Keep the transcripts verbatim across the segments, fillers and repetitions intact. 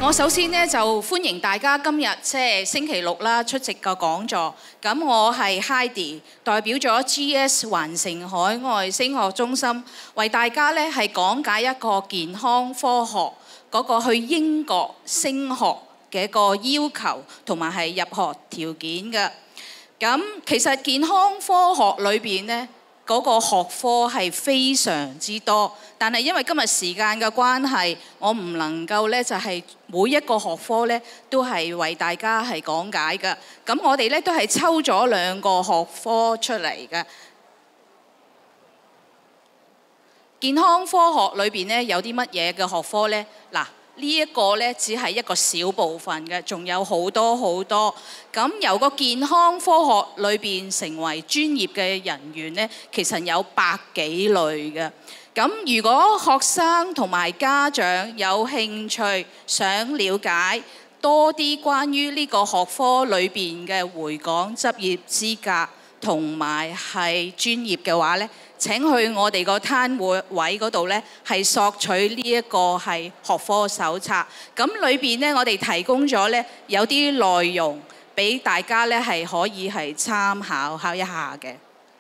我首先咧就歡迎大家今日即係星期六啦出席個講座。咁我係 Heidi， 代表咗 G S 環城海外升學中心，為大家咧係講解一個健康科學嗰個去英國升學嘅一個要求同埋係入學條件嘅。咁其實健康科學裏邊咧，嗰個學科係非常之多，但係因為今日時間嘅關係，我唔能夠咧就係每一個學科咧都係為大家係講解嘅。咁我哋咧都係抽咗兩個學科出嚟嘅。健康科學裏邊咧有啲乜嘢嘅學科咧？嗱。呢一個呢，只係一個小部分嘅，仲有好多好多。咁由個健康科學裏邊成為專業嘅人員呢，其實有百幾類嘅。咁如果學生同埋家長有興趣想了解多啲關於呢個學科裏邊嘅回港執業資格同埋係專業嘅話呢，請去我哋個攤位嗰度呢，係索取呢一個係學科手冊。咁裏邊呢，我哋提供咗呢有啲內容俾大家呢係可以係參考考一下嘅。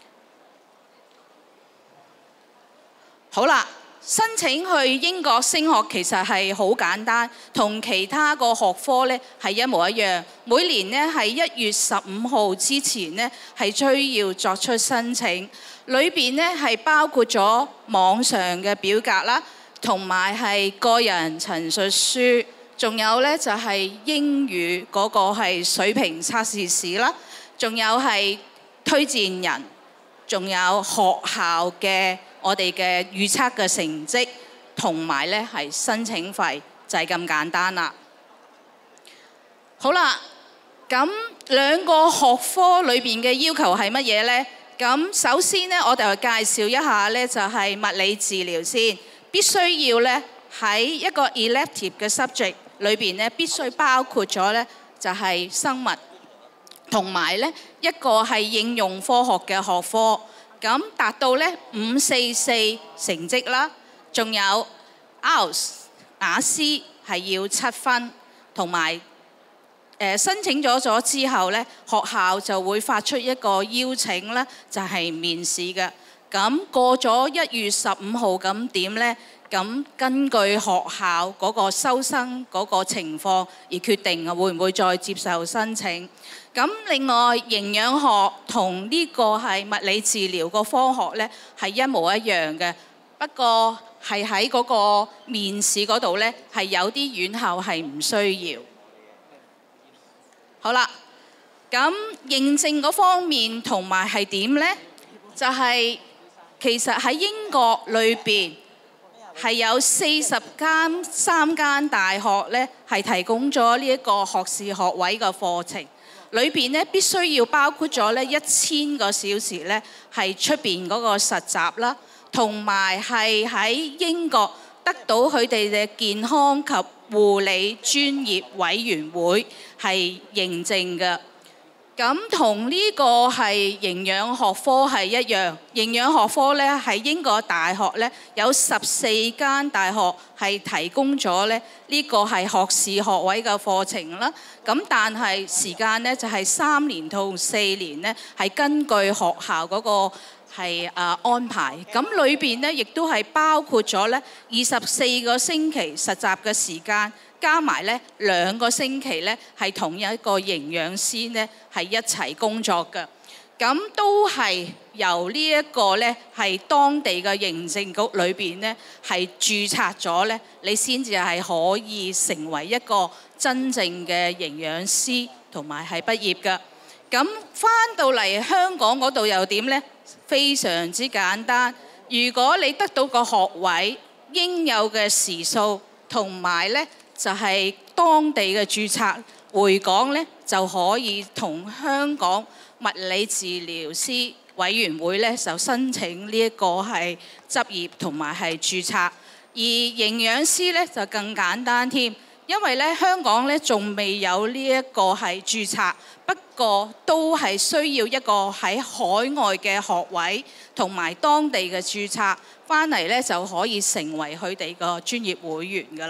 好啦，申請去英國升學其實係好簡單，同其他個學科呢係一模一樣。每年呢係一月十五號之前呢係需要作出申請。裏邊呢係包括咗網上嘅表格啦，同埋係個人陳述書，仲有呢就係英語嗰個係水平測試試啦，仲有係推薦人，仲有學校嘅我哋嘅預測嘅成績，同埋呢係申請費，就係咁簡單啦。好啦，咁兩個學科裏邊嘅要求係乜嘢呢？咁首先呢，我哋去介紹一下呢，就係物理治療先，必須要呢喺一個 elective 嘅 subject 裏邊呢，必須包括咗呢，就係生物，同埋呢一個係應用科學嘅學科。咁達到呢五四四成績啦，仲有 I E L T S 雅思係要七分，同埋誒申請咗咗之後呢，學校就會發出一個邀請啦，就係面試嘅。咁過咗一月十五號咁點呢？咁根據學校嗰個收生嗰個情況而決定啊，會唔會再接受申請？咁另外營養學同呢個係物理治療個科學呢係一模一樣嘅，不過係喺嗰個面試嗰度呢，係有啲院校係唔需要。好啦，咁認證嗰方面同埋係點呢？就係、是、其實喺英國裏邊係有四十間三間大學呢係提供咗呢一個學士學位嘅課程，裏邊呢必須要包括咗呢一千個小時呢係出邊嗰個實習啦，同埋係喺英國得到佢哋嘅健康及護理專業委員會係認證嘅。咁同呢個係營養學科係一樣，營養學科呢喺英國大學呢有十四間大學係提供咗呢呢個係學士學位嘅課程啦。咁但係時間呢就係三年到四年呢，係根據學校嗰個係啊安排。咁裏邊呢亦都係包括咗呢二十四個星期實習嘅時間。加埋咧兩個星期咧，係同一個營養師咧係一齊工作嘅。咁都係由呢一個咧係當地嘅認證局裏邊咧係註冊咗咧，你先至係可以成為一個真正嘅營養師同埋係畢業嘅。咁翻到嚟香港嗰度又點呢？非常之簡單。如果你得到個學位，應有嘅時數同埋咧。就係當地嘅註冊回港呢，就可以同香港物理治療師委員會呢就申請呢一個係執業同埋係註冊。而營養師呢就更簡單添，因為呢香港呢仲未有呢一個係註冊，不過都係需要一個喺海外嘅學位同埋當地嘅註冊，翻嚟呢就可以成為佢哋個專業會員㗎啦。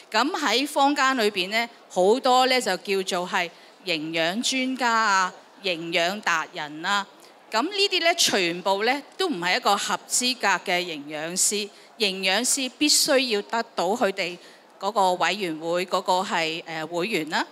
咁喺坊間裏邊咧，好多咧就叫做係營養專家啊、營養達人啊。咁呢啲咧全部咧都唔係一個合資格嘅營養師。營養師必須要得到佢哋嗰個委員會嗰個係誒會員啦。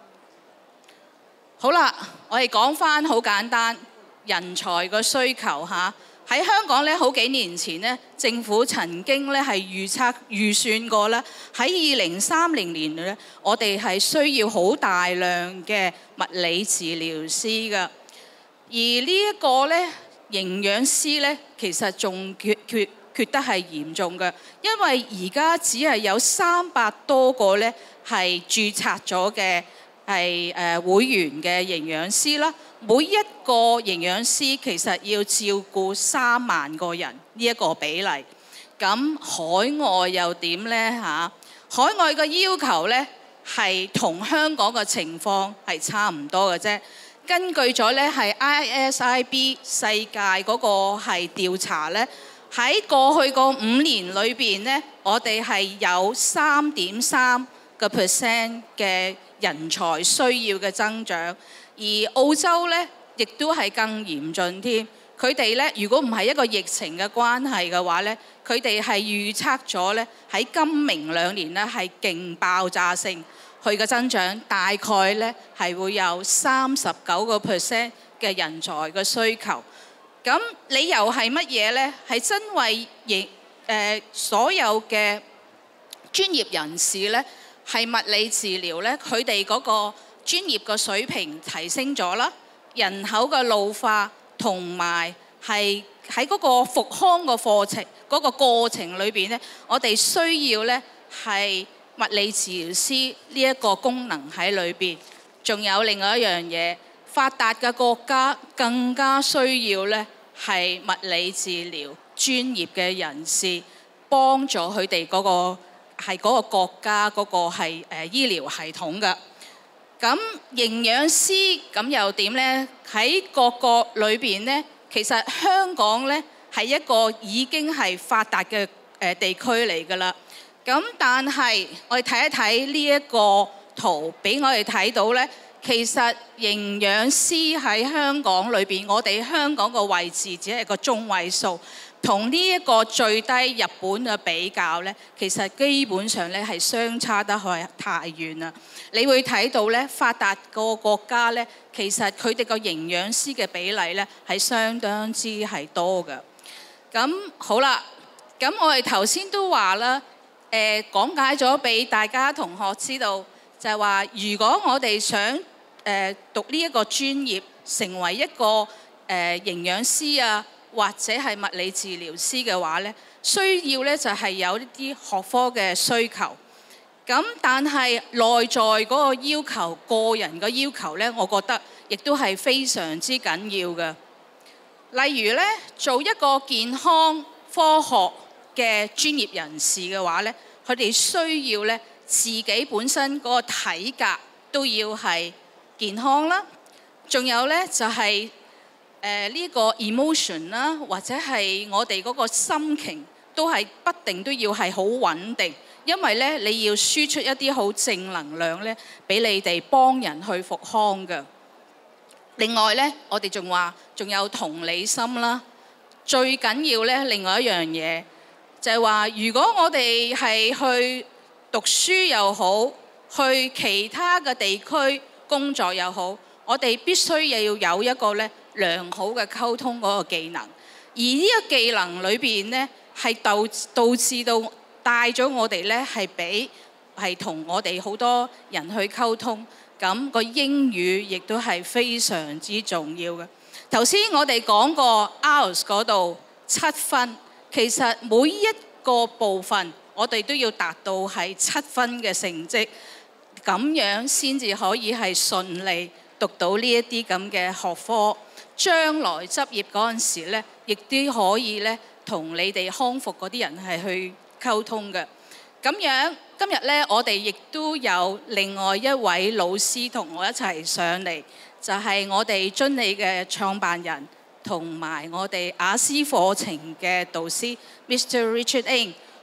好啦，我哋講返好簡單，人才個需求嚇。喺香港咧，好幾年前咧，政府曾經咧係預測預算過咧，喺二零三零年咧，我哋係需要好大量嘅物理治療師㗎。而呢一個咧，營養師咧，其實仲缺缺缺得係嚴重嘅，因為而家只係有三百多個咧係註冊咗嘅係誒會員嘅營養師啦。每一個營養師其實要照顧三萬個人呢一個比例，咁海外又點呢？嚇？海外嘅要求呢係同香港嘅情況係差唔多嘅啫。根據咗呢係 I S I B 世界嗰個係調查呢，喺過去個五年裏邊呢，我哋係有三點三個 percent 嘅人才需要嘅增長。而澳洲咧，亦都係更嚴峻添。佢哋咧，如果唔係一個疫情嘅關係嘅話咧，佢哋係預測咗咧喺今明兩年咧係勁爆炸性，佢嘅增長大概咧係會有三十九個 percent 嘅人才嘅需求。咁理由係乜嘢咧？係因為亦誒、呃、所有嘅專業人士咧係物理治療咧，佢哋嗰個專業嘅水平提升咗啦，人口嘅老化同埋係喺嗰個復康嘅課程嗰個過程裏邊咧，我哋需要咧係物理治療師呢一個功能喺裏邊。仲有另外一樣嘢，發達嘅國家更加需要咧係物理治療專業嘅人士幫助佢哋嗰個係嗰個國家嗰個係誒醫療系統嘅。咁營養師咁又點呢？喺各國裏邊呢，其實香港呢係一個已經係發達嘅誒地區嚟㗎啦。咁但係我哋睇一睇呢一個圖，俾我哋睇到呢，其實營養師喺香港裏邊，我哋香港個位置只係個中位數。同呢一個最低日本嘅比較呢，其實基本上呢係相差得係太遠啦。你會睇到呢，發達個國家呢，其實佢哋個營養師嘅比例呢係相當之係多嘅。咁好啦，咁我哋頭先都話啦，誒、呃、講解咗俾大家同學知道，就係話如果我哋想誒、呃、讀呢一個專業，成為一個誒、呃、營養師啊，或者係物理治療師嘅話呢，需要呢就係有一啲學科嘅需求。咁但係內在嗰個要求，個人嘅要求呢，我覺得亦都係非常之緊要嘅。例如呢，做一個健康科學嘅專業人士嘅話呢，佢哋需要呢自己本身嗰個體格都要係健康啦。仲有呢，就係、是。誒、呃、呢、這個 emotion 啦，或者係我哋嗰個心情都係不定都要係好穩定，因為咧你要輸出一啲好正能量咧，俾你哋幫人去復康嘅。另外咧，我哋仲話仲有同理心啦。最緊要咧，另外一樣嘢就係、是、話，如果我哋係去讀書又好，去其他嘅地區工作又好，我哋必須又要有一個咧良好嘅溝通嗰個技能，而呢個技能裏邊呢，係導導致到帶咗我哋呢係俾係同我哋好多人去溝通，咁個英語亦都係非常之重要嘅。頭先我哋講過 I E L T S 嗰度七分，其實每一個部分我哋都要達到係七分嘅成績，咁樣先至可以係順利讀到呢一啲咁嘅學科。將來執業嗰陣時咧，亦都可以咧同你哋康復嗰啲人係去溝通嘅。咁樣今日咧，我哋亦都有另外一位老師同我一齊上嚟，就係、是、我哋遵理嘅創辦人同埋我哋雅思課程嘅導師 Mister Richard Ng，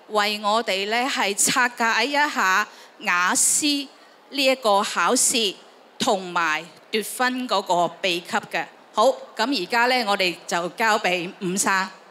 為我哋咧係拆解一下雅思呢一個考試同埋奪分嗰個秘笈嘅。好，咁而家咧我哋就交俾伍生。